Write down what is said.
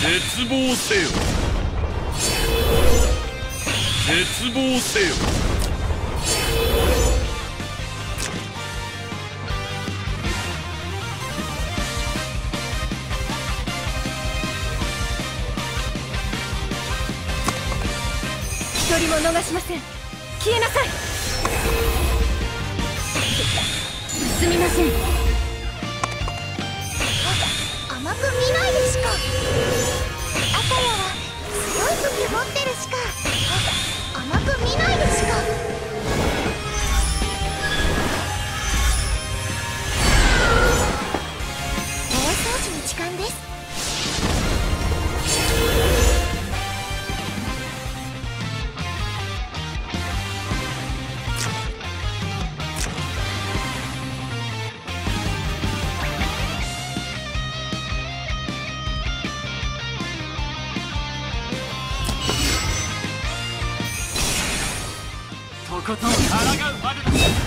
絶望せよ。絶望せよ。 一人も逃しません。消えなさい。すみません。 甘く見ないでしか。あたやは強い武器持ってるしか。甘く見ないでしか。大掃除の時間です。 とことん抗うまでだ。